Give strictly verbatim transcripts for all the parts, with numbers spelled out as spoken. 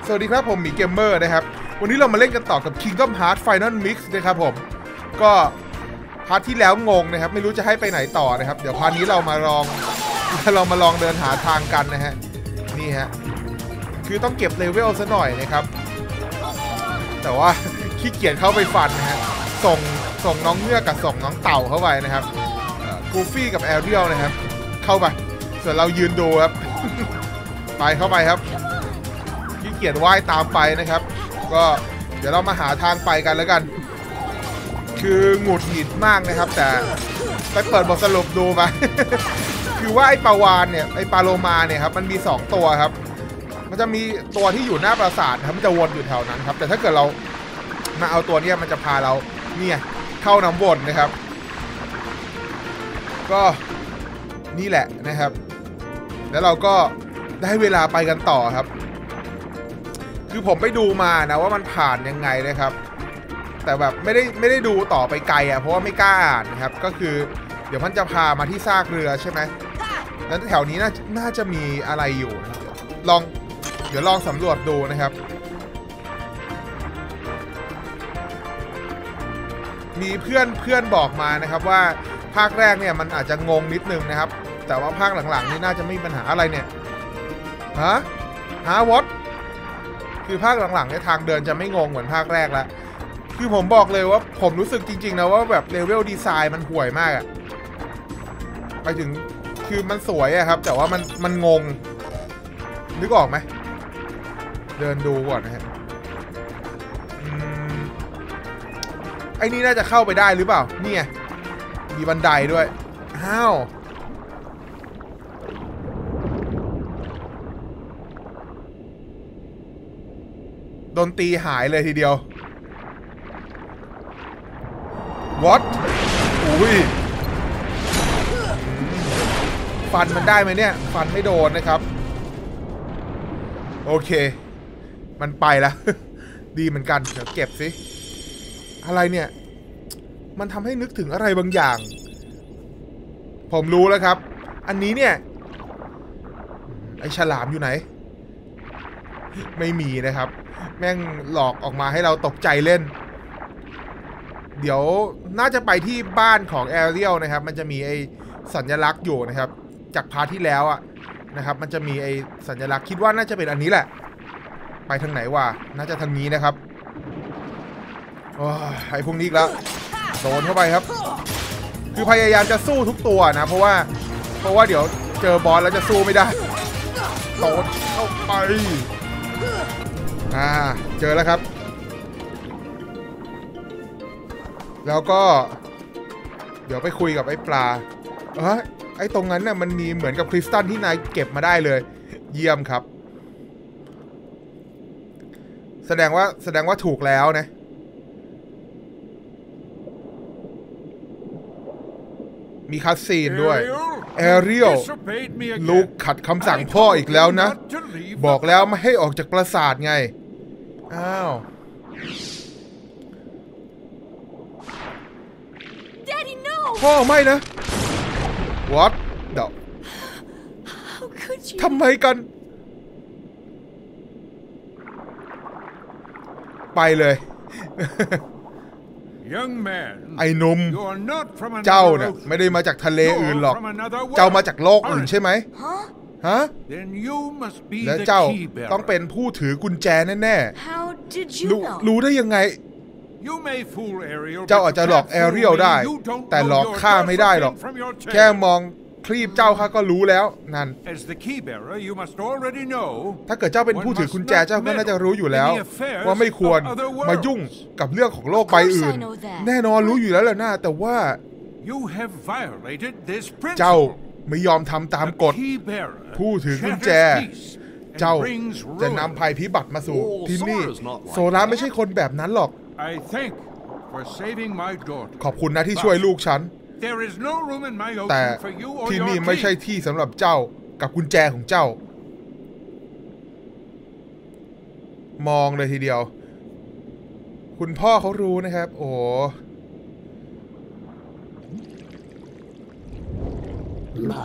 สวัสดีครับผมหมีเกมเมอร์นะครับวันนี้เรามาเล่นกันต่อกับ Kingdom Hearts Final Mix นะครับผมก็พาร์ทที่แล้วงงนะครับไม่รู้จะให้ไปไหนต่อนะครับเดี๋ยวพาร์ทนี้เรามาลองเรามาลองเดินหาทางกันนะฮะนี่ฮะคือต้องเก็บเลเวลซะหน่อยนะครับแต่ว่าขี้เกียจเข้าไปฟันนะฮะส่งส่งน้องเงือกกับส่งน้องเต่าเข้าไปนะครับกูฟี่กับแอเรียลนะครับเข้าไปส่วนเรายืนดูครับ ไปเข้าไปครับขี้เกียจว่ายตามไปนะครับก็เดี๋ยวเรามาหาทางไปกันแล้วกันคือหงุดหงิดมากนะครับแต่ไปเปิดบทสรุปดูไป คือว่าไอ้ปลาวานเนี่ยไอ้ปลาโลมาเนี่ยครับมันมีสองตัวครับมันจะมีตัวที่อยู่หน้าปราสาทครับมันจะวนอยู่แถวนั้นครับแต่ถ้าเกิดเรามาเอาตัวเนี้ยมันจะพาเราเนี่ยเข้าน้ำวนนะครับก็นี่แหละนะครับแล้วเราก็ได้เวลาไปกันต่อครับคือผมไปดูมานะว่ามันผ่านยังไงนะครับแต่แบบไม่ได้ไม่ได้ดูต่อไปไกลอ่ะเพราะว่าไม่กล้าอ่านนะครับก็คือเดี๋ยวมันจะพามาที่ซากเรือใช่ไหมแล้วแถวนี้น่าน่าจะมีอะไรอยู่ลองเดี๋ยวลองสำรวจดูนะครับมีเพื่อนเพื่อนบอกมานะครับว่าภาคแรกเนี่ยมันอาจจะงงนิดนึงนะครับแต่ว่าภาคหลังๆนี่น่าจะไม่มีปัญหาอะไรเนี่ยฮะฮะวอตคือภาคหลังๆเนี่ยทางเดินจะไม่งงเหมือนภาคแรกแล้วคือผมบอกเลยว่าผมรู้สึกจริงๆนะว่าแบบเลเวลดีไซน์มันห่วยมากอะไปถึงคือมันสวยอะครับแต่ว่ามันมันงงนึกออกไหมเดินดูก่อนนะฮะไอ้นี่น่าจะเข้าไปได้หรือเปล่านี่ไงมีบันไดด้วยอ้าวดนตรีหายเลยทีเดียว What อุ้ยฟันมันได้ไหมเนี่ยฟันไม่โดนนะครับโอเคมันไปแล้ว ดีเหมือนกันเดี๋ยวเก็บสิอะไรเนี่ยมันทำให้นึกถึงอะไรบางอย่างผมรู้แล้วครับอันนี้เนี่ยไอ้ฉลามอยู่ไหนไม่มีนะครับแม่งหลอกออกมาให้เราตกใจเล่นเดี๋ยวน่าจะไปที่บ้านของแอเรียลนะครับมันจะมีไอ้สัญลักษณ์อยู่นะครับจากพาร์ทที่แล้วอะนะครับมันจะมีไอ้สัญลักษณ์คิดว่าน่าจะเป็นอันนี้แหละไปทางไหนวะน่าจะทางนี้นะครับโอ้ยไอ้พวกนี้อีกแล้วโดนเข้าไปครับคือพยายามจะสู้ทุกตัวนะเพราะว่าเพราะว่าเดี๋ยวเจอบอสแล้วจะสู้ไม่ได้โดนเข้าไปอ่าเจอแล้วครับแล้วก็เดี๋ยวไปคุยกับไอ้ปลาเอ้ยไอ้ตรงนั้นน่ะมันมีเหมือนกับคริสตัลที่นายเก็บมาได้เลยเยี่ยมครับแสดงว่าแสดงว่าถูกแล้วนะมีคัสซีนด้วยแอเรียลลูกขัดคำสั่งพ่ออีกแล้วนะบอกแล้วไม่ให้ออกจากปราสาทไงอ้าวพ่อไม่นะ What เดี๋ยวทำไมกันไปเลยไอ้หนุ่มเจ้าเนี่ยไม่ได้มาจากทะเลอื่นหรอกเจ้ามาจากโลกอื่นใช่ไหมฮะและเจ้าต้องเป็นผู้ถือกุญแจแน่ๆรู้รู้ได้ยังไงเจ้าอาจจะหลอกแอเรียลได้แต่หลอกข้าไม่ได้หรอกแค่มองคลีปเจ้าข้าก็รู้แล้วนั่นถ้าเกิดเจ้าเป็นผู้ถือกุญแจเจ้าก็น่าจะรู้อยู่แล้วว่าไม่ควรมายุ่งกับเรื่องของโลกใบอื่นแน่นอนรู้อยู่แล้วแหละนะแต่ว่าเจ้าไม่ยอมทำตามกฎผู้ถือกุญแจเจ้าจะนำภัยพิบัติมาสู่ที่นี่โซล่าไม่ใช่คนแบบนั้นหรอกขอบคุณนะที่ช่วยลูกฉันแต่ที่นี่ไม่ใช่ที่สำหรับเจ้ากับกุญแจของเจ้ามองเลยทีเดียวคุณพ่อเขารู้นะครับโอ้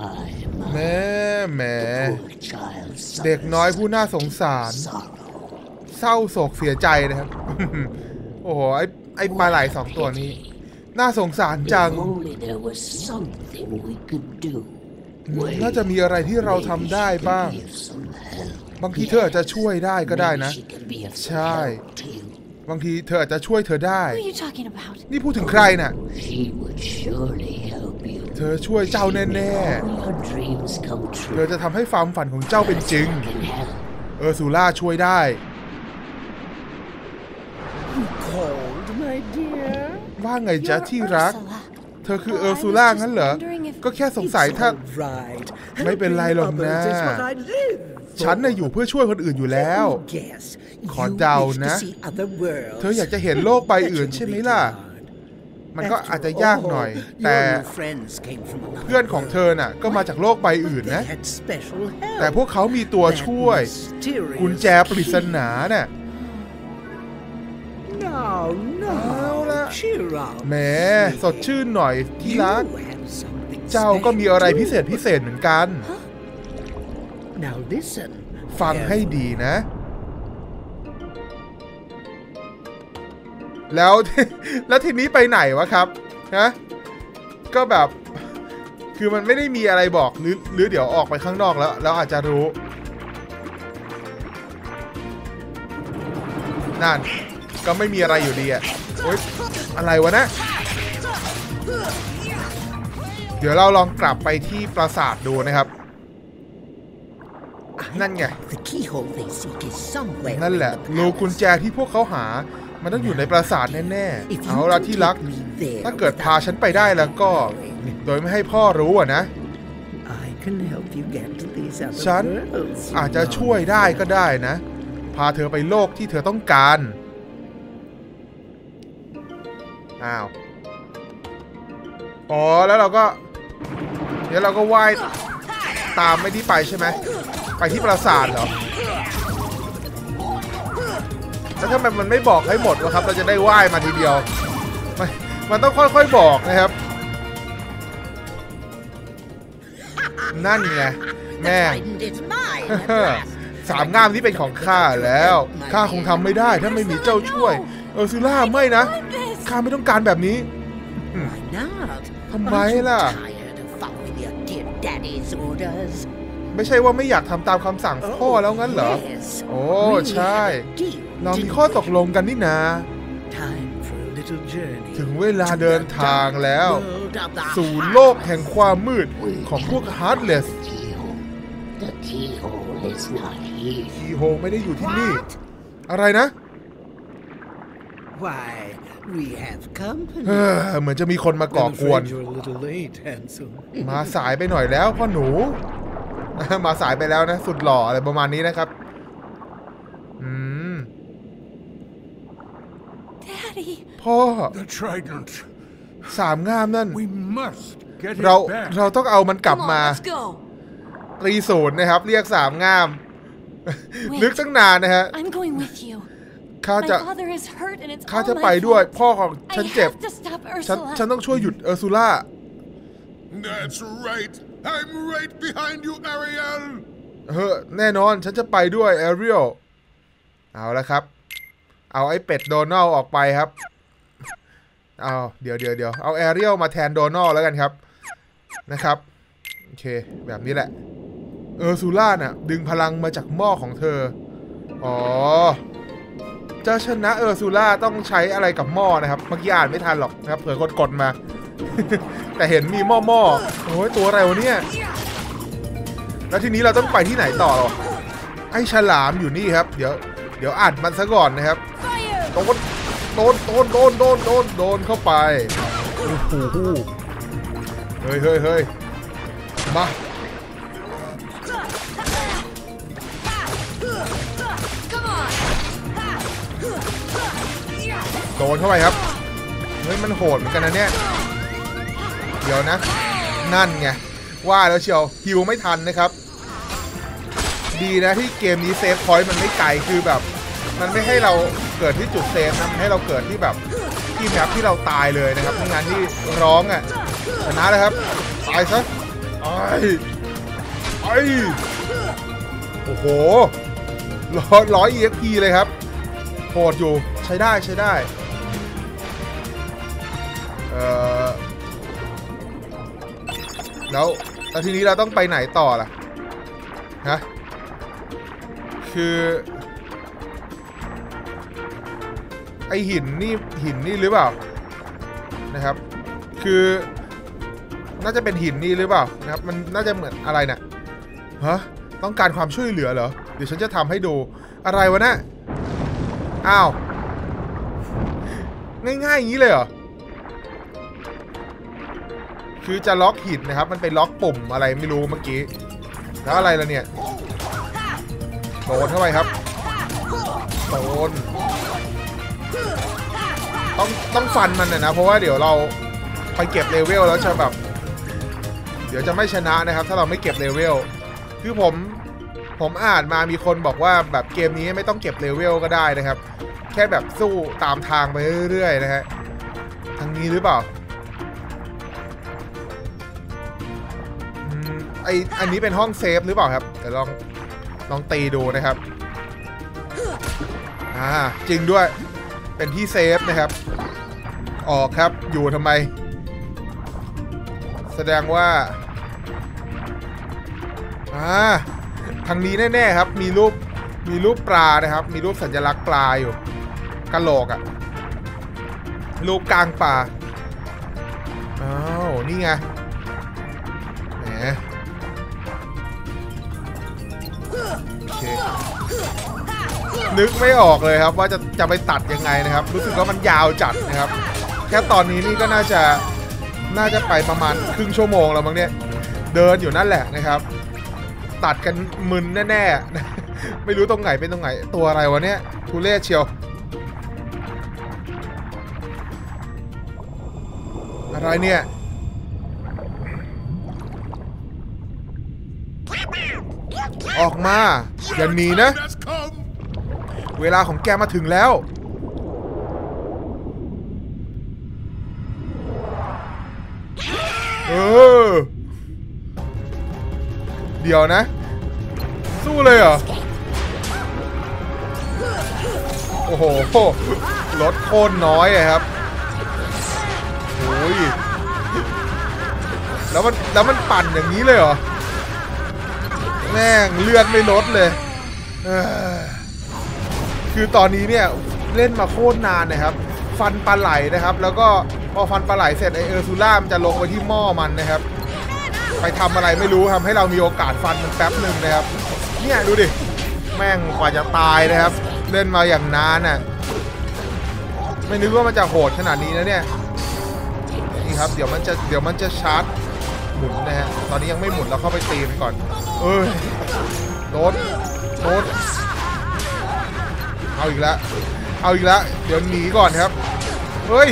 แม่แม่เด็กน้อยผู้น่าสงสารเศร้าโศกเสียใจนะครับ โอ้โหไอ้ไอ้ปลาไหลสองตัวนี้น่าสงสารจังน่าจะมีอะไรที่เราทำได้บ้างบางทีเธออาจจะช่วยได้ก็ได้นะใช่บางทีเธออาจจะช่วยเธอได้นี่พูดถึงใครน่ะเธอช่วยเจ้าแน่ๆเธอจะทำให้ความฝันของเจ้าเป็นจริงเออร์ซูล่าช่วยได้ว่าไงจ๊ะที่รักเธอคือเออร์ซูล่างั้นเหรอก็แค่สงสัยถ้าไม่เป็นไรหรอกนะฉันน่ะอยู่เพื่อช่วยคนอื่นอยู่แล้วขอเดานะเธออยากจะเห็นโลกใบอื่นใช่ไหมล่ะมันก็อาจจะยากหน่อยแต่เพื่อนของเธอน่ะก็มาจากโลกใบอื่นนะแต่พวกเขามีตัวช่วยกุญแจปริศนาน่ะเอาละแหมสดชื่นหน่อยที่รักเจ้าก็มีอะไรพิเศษพิเศษเหมือนกันฟังให้ดีนะแล้วแล้วทีนี้ไปไหนวะครับฮะก็แบบคือมันไม่ได้มีอะไรบอกหรือหรือเดี๋ยวออกไปข้างนอกแล้วแล้วอาจจะรู้นั่นก็ไม่มีอะไรอยู่ดีอ่ะโอ๊ยอะไรวะนะเดี๋ยวเราลองกลับไปที่ปราสาทดูนะครับนั่นไงนั่นแหละรูกุญแจที่พวกเขาหามันต้องอยู่ในปราสาทแน่ๆเอาละที่รักถ้าเกิดพาฉันไปได้แล้วก็โดยไม่ให้พ่อรู้อ่ะนะฉันอาจจะช่วยได้ก็ได้นะพาเธอไปโลกที่เธอต้องการอ้าวอ๋อแล้วเราก็เดี๋ยวเราก็ว่ายตามไม่ที่ไปใช่ไหมไปที่ปราสาทเหรอแล้วทำไมมันไม่บอกให้หมดวะครับเราจะได้ว่ายมาทีเดียวมันมันต้องค่อยๆบอกนะครับนั่นไงแม่สามง่ามที่เป็นของข้าแล้วข้าคงทำไม่ได้ถ้าไม่มีเจ้าช่วยเออร์ซูล่าไม่นะข้าไม่ต้องการแบบนี้ทำไมล่ะไม่ใช่ว่าไม่อยากทำตามคำสั่งพ่อแล้วงั้นเหรอโอ้ใช่เรามีข้อตกลงกันนี่นาถึงเวลาเดินทางแล้วสู่โลกแห่งความมืดของพวกฮาร์ดเลสคีโฮไม่ได้อยู่ที่นี่อะไรนะเออเหมือนจะมีคนมาก่อกวนมาสายไปหน่อยแล้วพ่อหนูมาสายไปแล้วนะสุดหล่ออะไรประมาณนี้นะครับอืมพ่อสามง่ามนั่นเราเราต้องเอามันกลับมารีศูนย์นะครับเรียกสามง่ามนึกตั้งนานนะฮะข้าจะข้าจะไปด้วยพ่อของฉันเจ็บฉันฉันต้องช่วยหยุดเออร์ซูล่า That's right I'm right behind you Ariel เฮ้อแน่นอนฉันจะไปด้วยแอเรียลเอาละครับเอาไอ้เป็ดโดนัลออกไปครับเอาเดี๋ยวเดี๋ยวเดี๋ยวเอาแอเรียลมาแทนโดนัลแล้วกันครับนะครับโอเคแบบนี้แหละเออร์ซูล่าน่ะดึงพลังมาจากหม้อของเธออ๋อจะชนะเออร์ซูล่าต้องใช้อะไรกับหม้อนะครับเมื่อกี้อ่านไม่ทันหรอกนะครับเผื่อกดกดมา แต่เห็นมีหม้อหม้อโอ้ยตัวอะไรวะเนี่ยแล้วทีนี้เราต้องไปที่ไหนต่อหรอไอ้ฉลามอยู่นี่ครับเดี๋ยวเดี๋ยวอัดมันซะก่อนนะครับโดนโดนโดนโดนโดนโดนโดนเข้าไปโอ้โหเฮ้ยเฮ้ยเฮ้ยมาโดนเข้าไปครับเฮ้ยมันโหดเหมือนกันนะเนี่ยเดี๋ยวนะนั่นไงว่าแล้วเชียวฮิวไม่ทันนะครับดีนะที่เกมนี้เซฟพอยต์มันไม่ไกลคือแบบมันไม่ให้เราเกิดที่จุดเซฟนะให้เราเกิดที่แบบที่แมปที่เราตายเลยนะครับในงานที่ร้องอ่ะชนะเลยครับตายซะไอ้ไอ้โอ้โหร้อยร้อย อี เอ็กซ์ พี เลยครับโหดอยู่ใช้ได้ใช้ได้เออแล้วแล้วทีนี้เราต้องไปไหนต่อล่ะฮะคือไอหินนี่หินนี่หรือเปล่านะครับคือน่าจะเป็นหินนี่หรือเปล่านะครับมันน่าจะเหมือนอะไรเนี่ยฮะต้องการความช่วยเหลือเหรอเดี๋ยวฉันจะทำให้ดูอะไรวะเนี่ยอ้าวง่ายๆอย่างนี้เลยเหรอคือจะล็อกหินนะครับมันเป็นล็อกปุ่มอะไรไม่รู้เมื่อกี้แล้วอะไรล่ะเนี่ยโดนเข้าไปครับโดนต้องต้องฟันมันนะเพราะว่าเดี๋ยวเราไปเก็บเลเวลแล้วจะแบบเดี๋ยวจะไม่ชนะนะครับถ้าเราไม่เก็บเลเวลคือผมผมอ่านมามีคนบอกว่าแบบเกมนี้ไม่ต้องเก็บเลเวลก็ได้นะครับแค่แบบสู้ตามทางไปเรื่อยๆนะฮะทางนี้หรือเปล่าอืมไออันนี้เป็นห้องเซฟหรือเปล่าครับเดี๋ยวลองลองตีดูนะครับอ่าจริงด้วยเป็นที่เซฟนะครับออกครับอยู่ทำไมแสดงว่าอ่าทางนี้แน่ๆครับมีรูปมีรูปปลานะครับมีรูปสัญลักษณ์ปลาอยู่กะโหลกอะรูปกลางปลาอ้าวนี่ไงแหมโอเคนึกไม่ออกเลยครับว่าจะจะไปตัดยังไงนะครับรู้สึกว่ามันยาวจัดนะครับแค่ตอนนี้นี่ก็น่าจะน่าจะไปประมาณครึ่งชั่วโมงแล้วมั้งเนี่ยเดินอยู่นั่นแหละนะครับตัดกันมึนแน่ๆไม่รู้ตรงไหนเป็นตรงไหนตัวอะไรวะเนี่ยทุเรศเชียวอะไรเนี่ยออกมาอย่าหนีนะเวลาของแกมาถึงแล้วเออเดี๋ยวนะสู้เลยเหรอโอ้โหรถโค่นน้อยอะครับโอ้ยแล้วมันแล้วมันปั่นอย่างนี้เลยเหรอแม่งเลือดไม่ลดเลยคือตอนนี้เนี่ยเล่นมาโคตรนานนะครับฟันปลาไหลนะครับแล้วก็พอฟันปลาไหลเสร็จไอเออร์ซูล่ามันจะลงไปที่หม้อมันนะครับไปทำอะไรไม่รู้ทำให้เรามีโอกาสฟันมันแป๊บหนึ่งนะครับเนี่ยดูดิแม่งกว่าจะตายนะครับเล่นมาอย่างนานน่ะไม่นึกว่ามันจะโหดขนาดนี้นะเนี่ยนี่ครับเดี๋ยวมันจะเดี๋ยวมันจะชาร์จหมุนนะฮะตอนนี้ยังไม่หมุนเราเข้าไปตีมันก่อนเอ้ยโดนโดนเอาอีกแล้วเอาอีกแล้วเดี๋ยวหนีก่อนครับเฮ้ย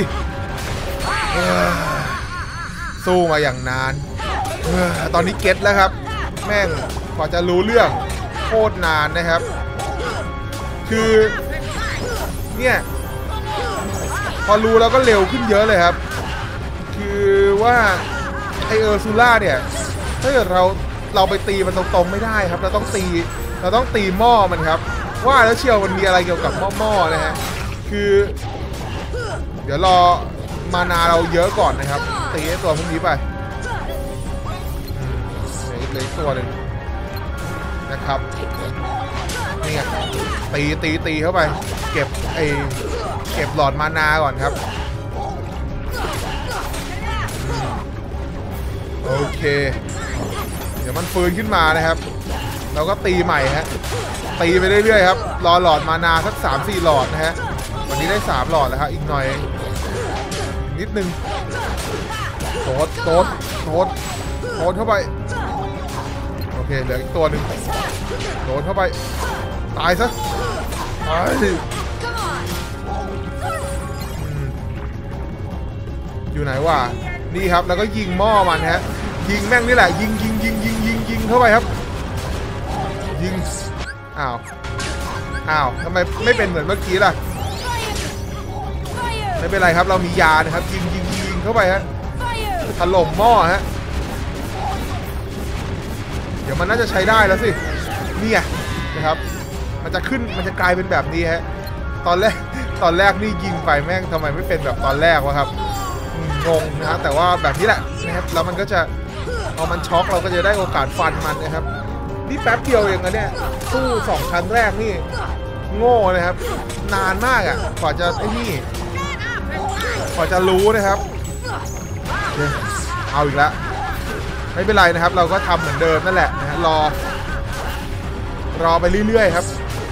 สู้มาอย่างนานตอนนี้เก็ตแล้วครับแม่งกว่าจะรู้เรื่องโคตรนานนะครับคือเนี่ยพอรู้แล้วก็เร็วขึ้นเยอะเลยครับคือว่าไอเออร์ซูล่าเนี่ยถ้าเกิดเราเราไปตีมันตรงๆไม่ได้ครับเราต้องตีเราต้องตีหม้อมันครับว่าแล้วเชียวมันมีอะไรเกี่ยวกับหม้อๆนะฮะคือเดี๋ยวรอมานาเราเยอะก่อนนะครับตีไอตัวพวกนี้ไปเหลืออีกตัวหนึ่งนะครับนี่ไงตีตีตีเข้าไปเก็บไอเก็บหลอดมานาก่อนครับโอเคเดี๋ยวมันฟื้นขึ้นมานะครับเราก็ตีใหม่ฮะตีไปเรื่อยๆครับรอหลอดมานาสัก สามสี่ หลอดนะฮะวันนี้ได้สามหลอดแล้วครับอีกหน่อยนิดนึงโตดโตดโตดโตดเข้าไปโอเคเหลืออีกตัวหนึ่งโดนเข้าไปตายซะตายอยู่ไหนวะนี่ครับแล้วก็ยิงหม้อมันฮะยิงแม่งนี่แหละยิงยิงยิงยิงยิงยิงเข้าไปครับยิงอ้าวอ้าวทำไมไม่เป็นเหมือนเมื่อกี้ล่ะไม่เป็นไรครับเรามียานะครับยิงยิงยิงเข้าไปฮะถล่มหม้อฮะเดี๋ยวมันน่าจะใช้ได้แล้วสินี่ไงนะครับมันจะขึ้นมันจะกลายเป็นแบบนี้ฮะตอนแรกตอนแรกนี่ยิงไปแม่งทำไมไม่เป็นแบบตอนแรกวะครับงงนะฮะแต่ว่าแบบนี้แหละนะครับแล้วมันก็จะพอมันช็อกเราก็จะได้โอกาสฟันมันนะครับนี่แป๊บเดียวเองนะเนี่ยสู้สองครั้งแรกนี่โง่นะครับนานมากอ่ะกว่าจะไอ้นี่กว่าจะรู้นะครับเอาอีกแล้วไม่เป็นไรนะครับเราก็ทำเหมือนเดิมนั่นแหละนะฮะรอรอไปเรื่อยๆครับ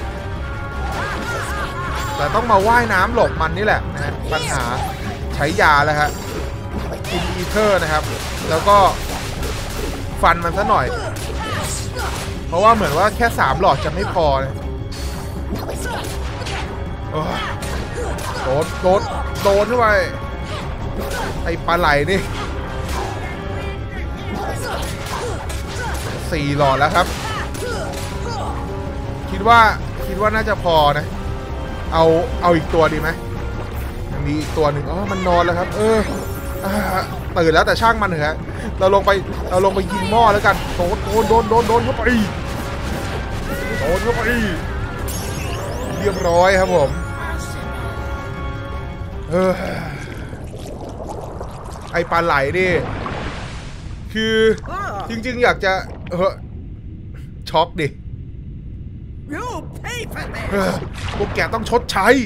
แต่ต้องมาว่ายน้ำหลบมันนี่แหละนะฮะปัญหาใช้ยาแล้วฮะกินอีเทอร์นะครับแล้วก็ฟันมันซะหน่อยเพราะว่าเหมือนว่าแค่สามหลอดจะไม่พอนะโดนโดนโดนเข้าไปไอ้ปลาไหลนี่สี่หลอดแล้วครับคิดว่าคิดว่าน่าจะพอนะเอาเอาอีกตัวดีไหมมีอีกตัวหนึ่งอ๋อมันนอนแล้วครับเออตื่นแล้วแต่ช่างมันเถอะเราลงไปเราลงไปยิงหม้อแล้วกันโดนโดนโดนโดนโดนเข้าไปโดนเข้าไปเรียบร้อยครับผมเออไอปลาไหลนี่คือจริงๆอยากจะเออช็อกดิพวกแกต้องชดใช้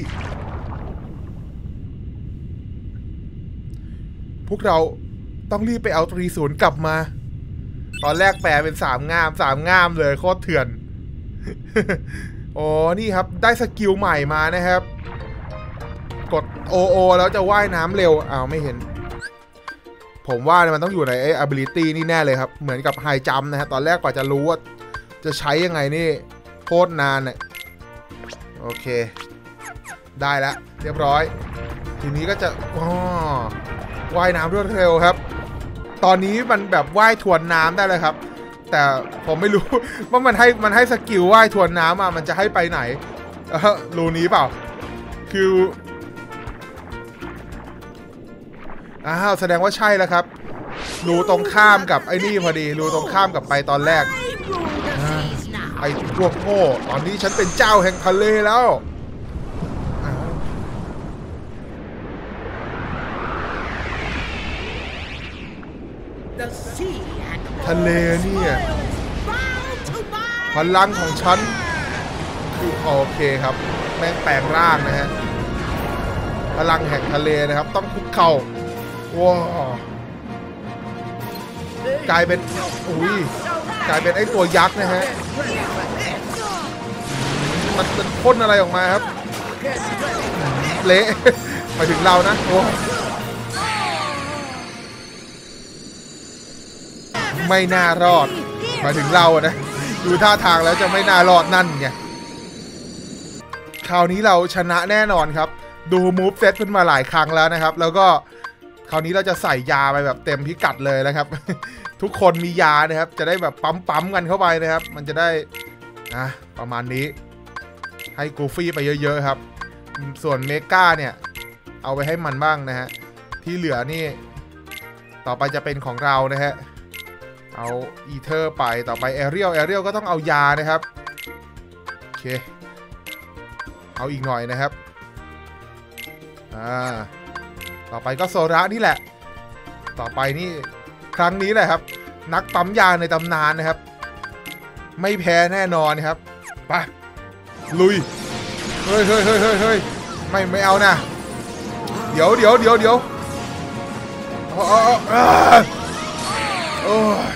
พวกเราต้องรีบไปเอาตรีศูนย์กลับมาตอนแรกแปลเป็นสามงามสามงามเลยโคตรเถื่อนอ๋อนี่ครับได้สกิลใหม่มานะครับกด โอ โอ แล้วจะว่ายน้ำเร็วอ้าวไม่เห็นผมว่ามันต้องอยู่ในไอ้ ability นี่แน่เลยครับเหมือนกับไฮจัมป์นะฮะตอนแรกกว่าจะรู้ว่าจะใช้ยังไงนี่โคตรนานเนี่ยโอเคได้แล้วเรียบร้อยทีนี้ก็จะอ๋อว่ายน้ำรวดเร็วครับตอนนี้มันแบบว่ายทวนน้ำได้เลยครับแต่ผมไม่รู้ว่ามันให้มันให้สกิลว่ายทวนน้ำมามันจะให้ไปไหนเออรูนี้เปล่าคืออ้าวแสดงว่าใช่แล้วครับรูตรงข้ามกับไอ้นี่พอดีรูตรงข้ามกับไปตอนแรกไอ้พวกโง่ตอนนี้ฉันเป็นเจ้าแห่งทะเลแล้วทะเลเนี่ยพลังของฉันคือโอเคครับแม่งแปลงร่างนะฮะพลังแห่งทะเลนะครับต้องคุกเข่าว้ากลายเป็นอุ้ยกลายเป็นไอ้ตัวยักษ์นะฮะมันมันพ่นอะไรออกมาครับเละไปถึงเรานะโอ้ไม่น่ารอดมาถึงเราอะนะดูท่าทางแล้วจะไม่น่ารอดนั่นไงคราวนี้เราชนะแน่นอนครับดูมูฟเซตขึ้นมาหลายครั้งแล้วนะครับแล้วก็คราวนี้เราจะใส่ยาไปแบบเต็มพิกัดเลยนะครับทุกคนมียานะครับจะได้แบบปั๊มปั๊มกันเข้าไปนะครับมันจะได้นะประมาณนี้ให้กูฟี่ไปเยอะๆครับส่วนเมกาเนี่ยเอาไปให้มันบ้างนะฮะที่เหลือนี่ต่อไปจะเป็นของเรานะฮะเอาอีเทอร์ไปต่อไปแอเรียลแอเรียลก็ต้องเอายานะครับโอเคเอาอีกหน่อยนะครับอ่าต่อไปก็โซระนี่แหละต่อไปนี่ครั้งนี้แหละครับนักปั๊มยาในตำนานนะครับไม่แพ้แน่นอนครับไปลุยเฮ้ยเฮ้ยเฮ้ยเฮ้ยเฮ้ยไม่ไม่เอานะเดี๋ยวเดี๋ยวเดี๋ยวเดี๋ยวโอ้โอ้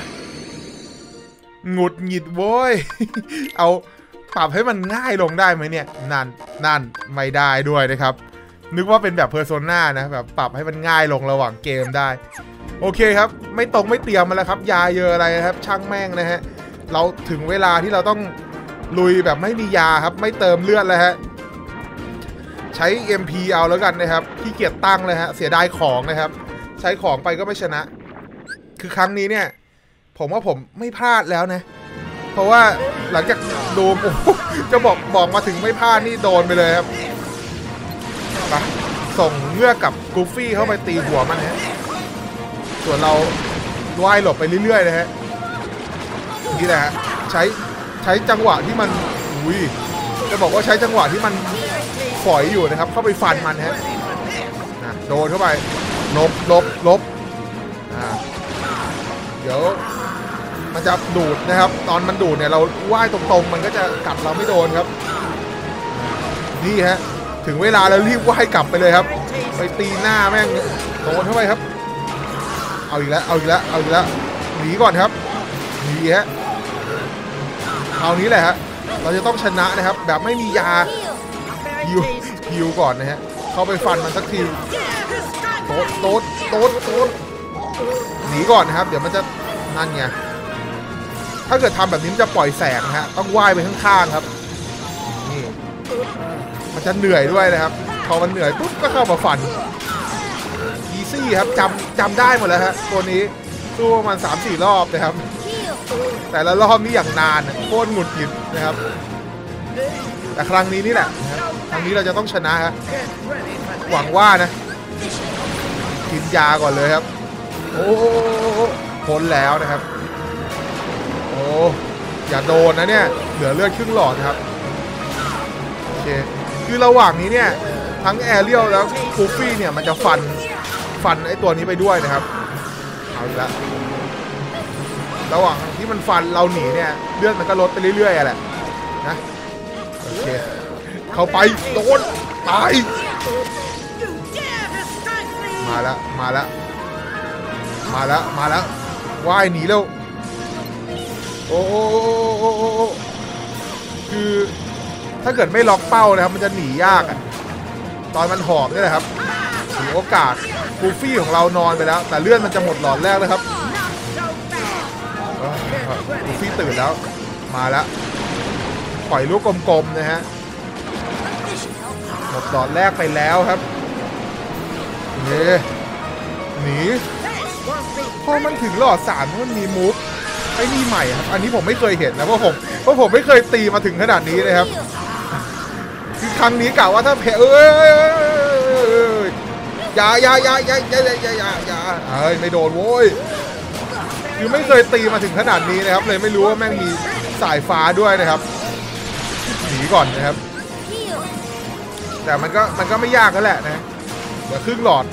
หงุดหงิดโว้ยเอาปรับให้มันง่ายลงได้ไหมเนี่ยนั่นนั่นไม่ได้ด้วยนะครับนึกว่าเป็นแบบเพอร์โซน่านะแบบปรับให้มันง่ายลงระหว่างเกมได้โอเคครับไม่ตรงไม่เตรียมมาแล้วครับยาเยอะอะไรนะครับช่างแม่งนะฮะเราถึงเวลาที่เราต้องลุยแบบไม่มียาครับไม่เติมเลือดแล้วฮะใช้ เอ็ม พี เอาแล้วกันนะครับขี้เกียจตั้งเลยฮะเสียดายของนะครับใช้ของไปก็ไม่ชนะคือครั้งนี้เนี่ยผมว่าผมไม่พลาดแล้วนะเพราะว่าหลังจากโดมจะบอกบอกมาถึงไม่พลาดนี่โดนไปเลยครับไปส่งเงือกกับกูฟี่เข้าไปตีหัวมันฮะส่วนเราว่ายหลบไปเรื่อยๆนะฮะนี่แหละฮะใช้ใช้จังหวะที่มันอุ้ยจะบอกว่าใช้จังหวะที่มันฝอยอยู่นะครับเข้าไปฟันมันฮะโดนเข้าไปลบลบลบเดี๋ยวมันจะดูดนะครับตอนมันดูดเนี่ยเราว่ายตรงๆมันก็จะกัดเราไม่โดนครับนี่ฮะถึงเวลาแล้วรีบว่ายกลับไปเลยครับไปตีหน้าแม่งโดนเข้าไปครับเอาอีกแล้วเอาอีกแล้วเอาอีกแล้วหนีก่อนครับหนีฮะคราวนี้แหละฮะเราจะต้องชนะนะครับแบบไม่มียาฮิวฮิวก่อนนะฮะเข้าไปฟันมันสักทีโต๊ดโต๊ดโต๊ดโต๊ดหนีก่อนนะครับเดี๋ยวมันจะนั่นไงถ้าเกิดทำแบบนี้มันจะปล่อยแสงนะฮะต้องว่ายไปข้างๆครับนี่มันจะเหนื่อยด้วยนะครับพอมันเหนื่อยปุ๊บก็เข้ามาฟันอีซี่ครับจำจำได้หมดแล้วฮะตัวนี้สู้ประมาณ สามสี่ รอบนะครับแต่ละรอบนี่อย่างนานโคตรหงุดหงิดนะครับแต่ครั้งนี้นี่แหละนะครับครั้งนี้เราจะต้องชนะฮะหวังว่านะกินยาก่อนเลยครับโอ้พ้นแล้วนะครับโอ้อย่าโดนนะเนี่ยเหลือเลือดครึ่งหลอดครับโอเคคือระหว่างนี้เนี่ยทั้งแอเรียลแล้วฟูฟี่เนี่ยมันจะฟันฟันไอตัวนี้ไปด้วยนะครับเอาอีกแล้วระหว่างที่มันฟันเราหนีเนี่ยเลือดมันก็ลดไปเรื่อยๆแหละนะโอเคเข้าไปโดนตายมาแล้วมาแล้วมาแล้วมาแล้วว่ายหนีแล้วโอ้คือถ้าเกิดไม่ล็อกเป้านะครับมันจะหนียากอ่ะตอนมันหอบนี่แหละครับมีโอกาสฟูฟี่ของเรานอนไปแล้วแต่เลือดมันจะหมดหลอดแรกเลยครับฟูฟี่ตื่นแล้วมาแล้วปล่อยลูกกลมๆนะฮะหมดหลอดแรกไปแล้วครับเฮ้หนีพอมันถึงหลอดสามมันมีมูฟไอ้นี่ใหม่ครับอันนี้ผมไม่เคยเห็นนะเพราะผมเพราะผมไม่เคยตีมาถึงขนาดนี้เลยครับคือครั้งนี้กะว่าถ้าแพ้เอ้ยอย่าอย่าอย่าอย่าอย่าอย่าอย่าอย่าเอ้ยไม่โดนโว้ยคือไม่เคยตีมาถึงขนาดนี้นะครับเลยไม่รู้ว่าแม่งมีสายฟ้าด้วยนะครับหนีก่อนนะครับแต่มันก็มันก็ไม่ยากแล้วแหละนะเดี๋ยวครึ่งหลอด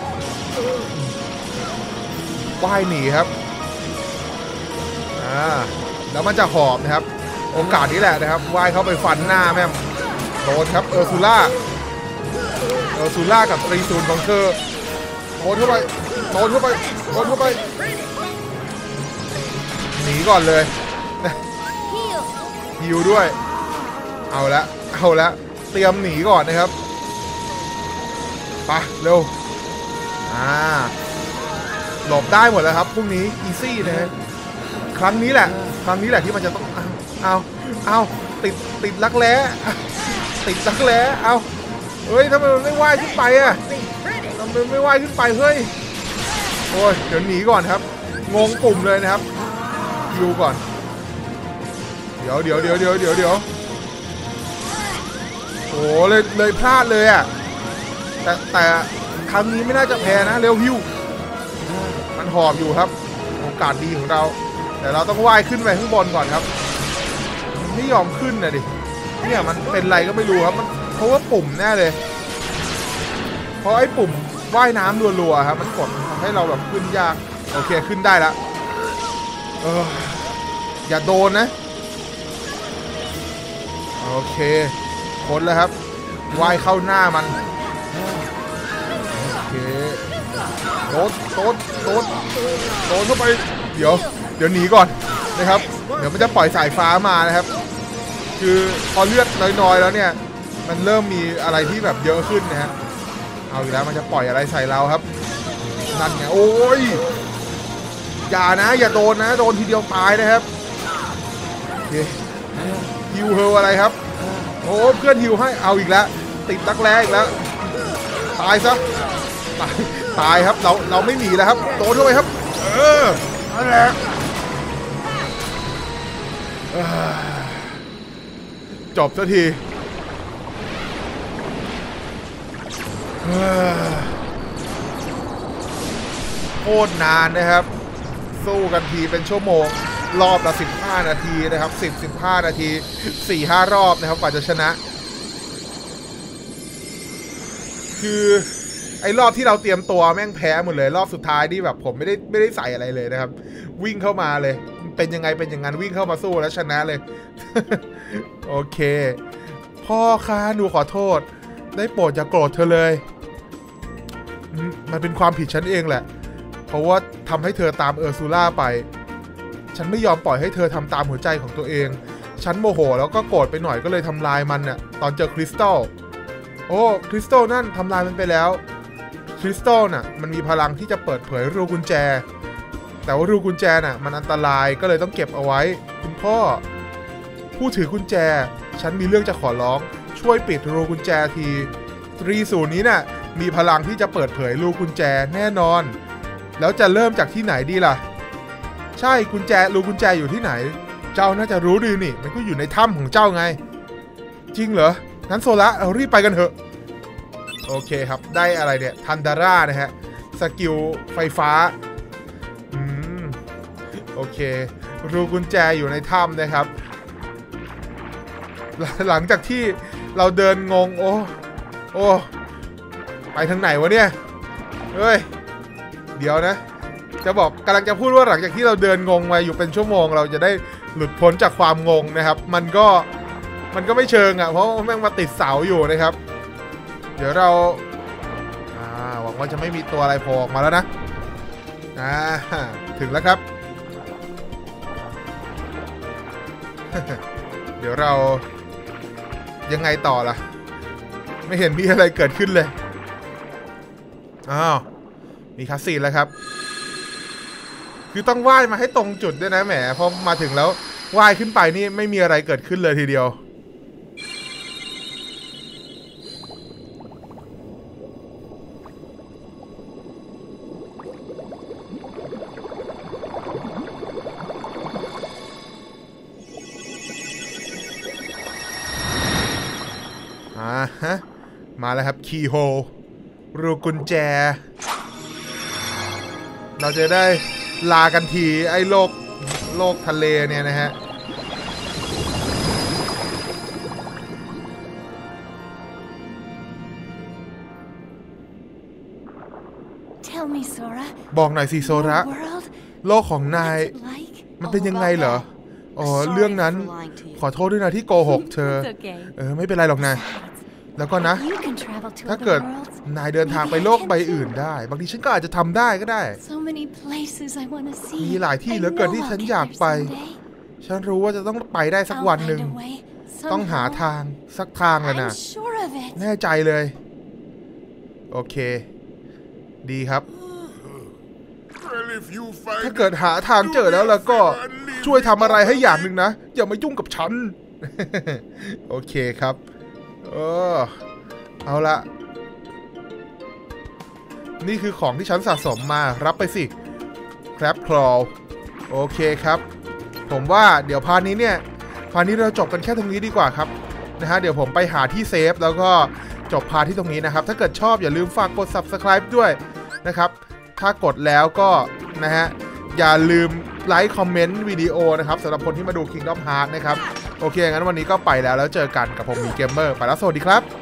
ว่ายหนีครับอ่าแล้วมันจะหอบนะครับโอกาสนี้แหละนะครับว่ายเข้าไปฟันหน้าแม่โดนครับเออร์ซูล่าเออร์ซูล่ากับตรีซูนของเธอโดนเข้าไปโดนเข้าไปโดนเข้าไปหนีก่อนเลยฮิวด้วยเอาละเอาละเตรียมหนีก่อนนะครับไปเร็วอ่าหลบได้หมดแล้วครับพรุ่งนี้อีซี่นะฮะครั้งนี้แหละครั้งนี้แหละที่มันจะต้องเอาเอาติดติดลักแร้ติดลักแร้เอาเฮ้ยทำไมมันไม่ว่ายขึ้นไปอ่ะทำไมไม่ว่ายขึ้นไปเฮ้ยโอ้ยเดี๋ยวหนีก่อนครับงงปุ่มเลยนะครับฮิวก่อนเดี๋ยวเดี๋ยวเดี๋ยวเดี๋ยวเดี๋ยวเดี๋ยวโอ้เลยเลยพลาดเลยอ่ะแต่แต่ครั้งนี้ไม่น่าจะแพ้นะเร็วฮิวมันหอบอยู่ครับโอกาสดีของเราแต่เราต้องว่ายขึ้นไปข้างบนก่อนครับไม่ยอมขึ้นนะดิเนี่ยมันเป็นไรก็ไม่รู้ครับมันเพราะว่าปุ่มแน่เลยเพราะไอ้ปุ่มว่ายน้ำรัวๆครับมันกดทำให้เราแบบขึ้นยากโอเคขึ้นได้แล้วเอออย่าโดนนะโอเคพ้นแล้วครับว่ายเข้าหน้ามันโอเคโดนโดนโดนโดนเข้าไปเดี๋ยวเดี๋ยวหนีก่อนนะครับเดี๋ยวมันจะปล่อยสายฟ้ามานะครับคือพอเลือดน้อยๆแล้วเนี่ยมันเริ่มมีอะไรที่แบบเยอะขึ้นนะฮะเอาอีกแล้วมันจะปล่อยอะไรใส่เราครับนั่นไงโอ้ยอย่านะอย่าโดนนะโดนทีเดียวตายนะครับโอเคฮิวเฮลอะไรครับโอ้เพื่อนฮิวให้เอาอีกแล้วติดรักแร้อีกแล้วตายซะตายตายครับเราเราไม่หนีแล้วครับโดนเข้าไปครับเออนั่นแหละจบสักทีโคตรนานนะครับสู้กันทีเป็นชั่วโมงรอบละสิบห้านาทีนะครับสิบ สิบห้านาที สี่ ห้ารอบนะครับกว่าจะชนะคือไอ้รอบที่เราเตรียมตัวแม่งแพ้หมดเลยรอบสุดท้ายนี่แบบผมไม่ได้ไม่ได้ใส่อะไรเลยนะครับวิ่งเข้ามาเลยเป็นยังไงเป็นอย่างนั้นวิ่งเข้ามาสู้แล้วชนะเลย โอเคพ่อคะหนูขอโทษได้โปรดอย่าโกรธเธอเลยมันเป็นความผิดฉันเองแหละเพราะว่าทำให้เธอตามเออร์ซูล่าไปฉันไม่ยอมปล่อยให้เธอทำตามหัวใจของตัวเองฉันโมโหแล้วก็โกรธไปหน่อยก็เลยทำลายมันน่ะตอนเจอคริสตัลโอ้คริสตัลนั่นทำลายมันไปแล้วคริสตัลน่ะมันมีพลังที่จะเปิดเผยรูกุญแจแต่ว่ารูกุญแจน่ะมันอันตรายก็เลยต้องเก็บเอาไว้คุณพ่อผู้ถือกุญแจฉันมีเรื่องจะขอร้องช่วยปิดรูกุญแจทีตรีศูนย์นี้น่ะมีพลังที่จะเปิดเผยรูกุญแจแน่นอนแล้วจะเริ่มจากที่ไหนดีล่ะใช่กุญแจรูกุญแจอยู่ที่ไหนเจ้าน่าจะรู้ดีนี่มันก็อยู่ในถ้ำของเจ้าไงจริงเหรองั้นโซละเรารีบไปกันเถอะโอเคครับได้อะไรเนี่ยทันดาร่านะฮะสกิลไฟฟ้าอืมโอเครูกุญแจอยู่ในถ้ำนะครับหลังจากที่เราเดินงงโอ้โอ้ไปทางไหนวะเนี่ยเฮ้ยเดี๋ยวนะจะบอกกำลังจะพูดว่าหลังจากที่เราเดินงงมาอยู่เป็นชั่วโมงเราจะได้หลุดพ้นจากความงงนะครับมันก็มันก็ไม่เชิงอ่ะเพราะแม่งมาติดเสาอยู่นะครับเดี๋ยวเราอ่าหวังว่าจะไม่มีตัวอะไรโผล่ออกมาแล้วนะอ่าถึงแล้วครับ เดี๋ยวเรายังไงต่อล่ะไม่เห็นมีอะไรเกิดขึ้นเลยอ้าวมีคัสซีนแล้วครับคือต้องว่ายมาให้ตรงจุดด้วยนะแหมพอมาถึงแล้วว่ายขึ้นไปนี่ไม่มีอะไรเกิดขึ้นเลยทีเดียวอ่าฮะมาแล้วครับคีย์โฮลรูกุญแจเราจะได้ลากันทีไอ้โลกโลกทะเลเนี่ยนะฮะ Tell me, Sora. บอกหน่อยสิโซระ Your world? โลกของนาย What's it like? มันเป็นยังไงเหรออ๋อเรื่องนั้นขอโทษด้วยนะที่โกหกเธอ It's okay. เออไม่เป็นไรหรอกนะ แล้วก็นะ You can travel to ถ้า other เกิด worlds. นายเดินทางไปโลกใบอื่นได้บางทีฉันก็อาจจะทำได้ก็ได้ So many places I want to see. มีหลายที่เหลือเกินที่ฉันอยากไป ฉันรู้ว่าจะต้องไปได้สักวันหนึ่งต้องหาทางสักทางแล้วนะแน่ใจเลยโอเคดีครับถ้าเกิดหาทางเจอแล้วแล้วก็ช่วยทำอะไรให้อย่างหนึ่งนะอย่ามายุ่งกับฉัน โอเคครับเออเอาละนี่คือของที่ฉันสะสมมารับไปสิครับคลอโอเคครับผมว่าเดี๋ยวพาร์ทนี้เนี่ยพาร์ทนี้เราจบกันแค่ตรงนี้ดีกว่าครับนะฮะเดี๋ยวผมไปหาที่เซฟแล้วก็จบพาร์ทที่ตรงนี้นะครับถ้าเกิดชอบอย่าลืมฝากกด ซับสไครบ์ ด้วยนะครับถ้ากดแล้วก็นะฮะอย่าลืมไลค์คอมเมนต์วิดีโอนะครับสำหรับคนที่มาดู Kingdom Hearts นะครับโอเคงั้นวันนี้ก็ไปแล้วแล้วเจอกันกับผมมีเกมเมอร์ไปแล้วสวัสดีครับ